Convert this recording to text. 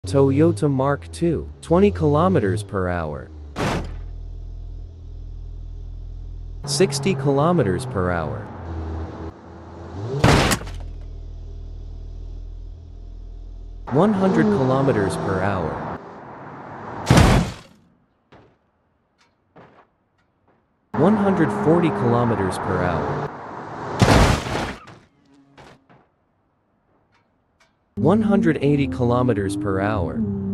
Toyota Mark II, 20 kilometers per hour. 60 kilometers per hour. 100 kilometers per hour. 140 kilometers per hour. 180 kilometers per hour.